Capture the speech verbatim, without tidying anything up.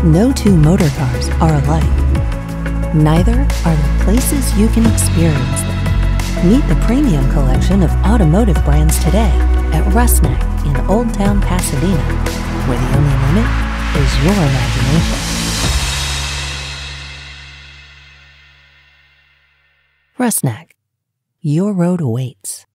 No two motor cars are alike. Neither are the places you can experience them. Meet the premium collection of automotive brands today at Rusnak in Old Town Pasadena, where the only limit is your imagination. Rusnak, your road awaits.